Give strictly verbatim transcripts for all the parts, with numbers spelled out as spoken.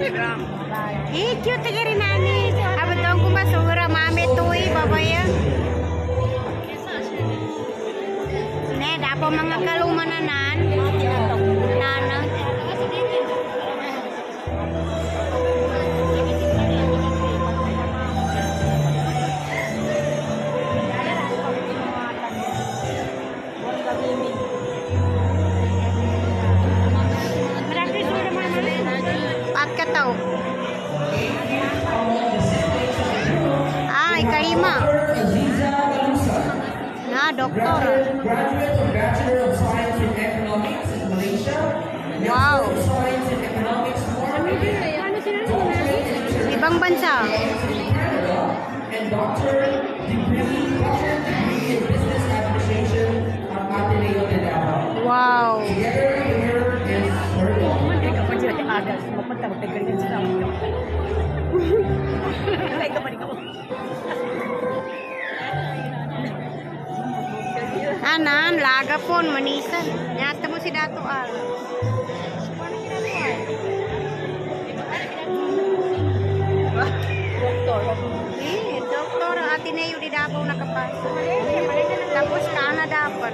Eh, cute ka rin nani. Abot doon kung basura, mami tuwi, babaya. Ne, dapo mga kalumananan. Nana. At kataw. Ah, ikalima. Na, doktor. Graduate of Bachelor of Science in Economics in Malaysia. Wow. Science in Economics Ibang bansa. Canada and Doctor degree, Doctor degree in Business Administration at Ateneo de Davao. Wow. Together here is her Anan, laga pon, manisan. Nyata mo si Dato Al. Doktor. Eh, doktor Ateneo di Davao nakapasok. Tapos Canada pa.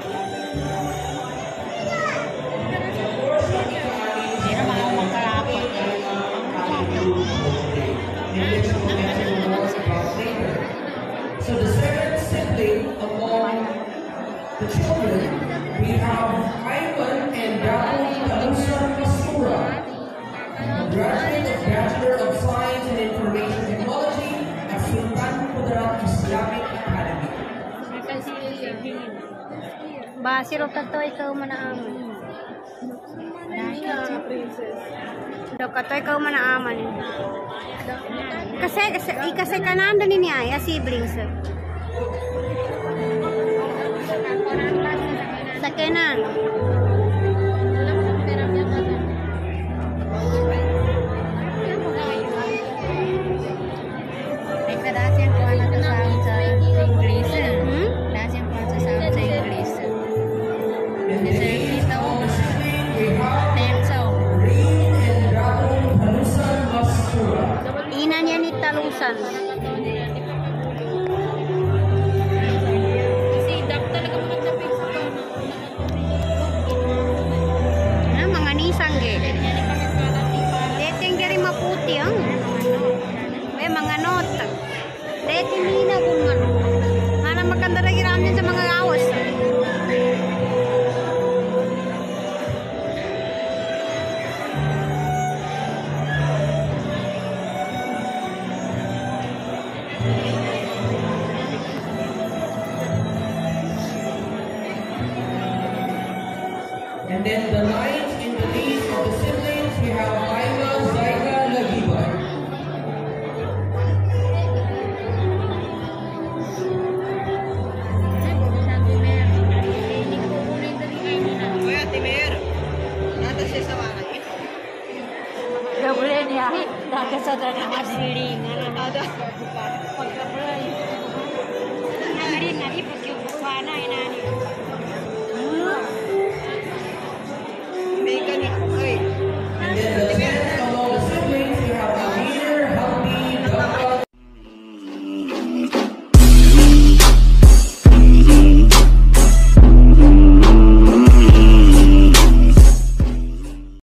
So the second sibling among the children, we have Ivan and Daryl Kalusan Pastura, a graduate of Bachelor of Science in Information Technology at Sultan Kudarat Islamic Academy. Ba, si Rotato, ikaw manaaman. Rotato, ikaw manaaman. Kasi, kasi, kasi kanan doon niya, ya siblings. Sa kanan. Nagkadasyan ko ano sa sa English. Hmm? Dasyan ko sa sa English. Deserve ito. Tenso. Ina niya ni Talusan. Si Dak talaga magtapik sa to. Na mga nisang ge. Dating dari maputi ang. May mga not. Dating nina kung ano. Ana maganda lagi ramen sa mga gawas. And then the lines in the leaves of the siblings, we have Aima, Zaika, Lagiba. Kuya Timer. Nata siya sa mga. Gabule niya. Nakasadra na masiring. Ada. Pagka